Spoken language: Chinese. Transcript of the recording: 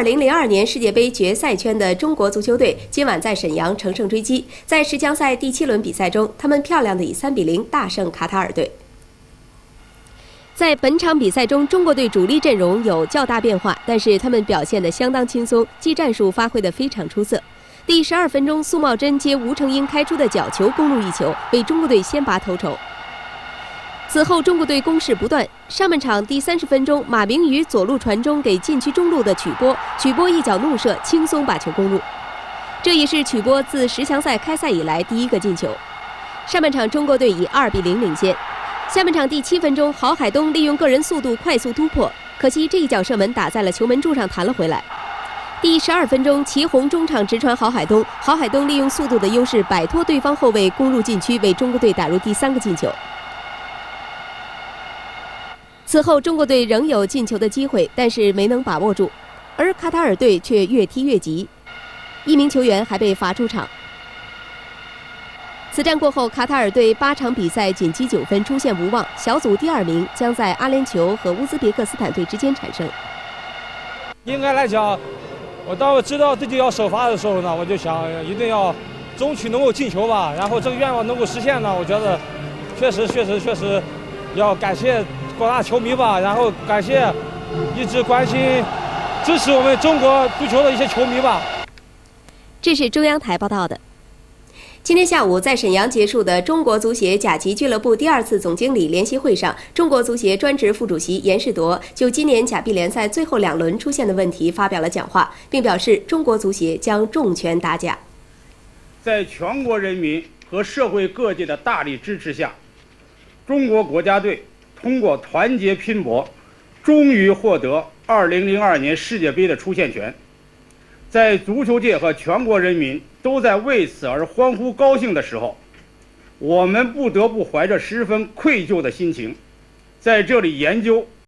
2002年世界杯决赛圈的中国足球队今晚在沈阳乘胜追击，在十强赛第7轮比赛中，他们漂亮的以3比0大胜卡塔尔队。在本场比赛中，中国队主力阵容有较大变化，但是他们表现得相当轻松，技战术发挥得非常出色。第12分钟，苏茂贞接吴成英开出的角球攻入一球，为中国队先拔头筹。此后，中国队攻势不断。上半场第30分钟，马明宇左路传中给禁区中路的曲波一脚怒射，轻松把球攻入。这也是曲波自10强赛开赛以来第1个进球。上半场中国队以2比0领先。下半场第7分钟，郝海东利用个人速度快速突破，可惜这一脚射门打在了球门柱上弹了回来。第12分钟，祁宏中场直传郝海东，郝海东利用速度的优势摆脱对方后卫攻入禁区，为中国队打入第3个进球。此后，中国队仍有进球的机会，但是没能把握住，而卡塔尔队却越踢越急，1名球员还被罚出场。此战过后，卡塔尔队8场比赛仅积9分，出现无望，小组第2名将在阿联酋和乌兹别克斯坦队之间产生。 应该来讲，当我知道自己要首发的时候呢，我就想一定要争取能够进球吧，然后这个愿望能够实现呢，我觉得确实要感谢广大球迷吧，然后感谢一直关心、支持我们中国足球的一些球迷吧。 这是中央台报道的。今天下午，在沈阳结束的中国足协甲级俱乐部第2次总经理联席会上，中国足协专职副主席严世铎就今年甲 B 联赛最后2轮出现的问题发表了讲话，并表示中国足协将重拳打假。 在全国人民和社会各界的大力支持下，中国国家队通过团结拼搏，终于获得2002年世界杯的出线权。在足球界和全国人民都在为此而欢呼高兴的时候，我们不得不怀着十分愧疚的心情，在这里研究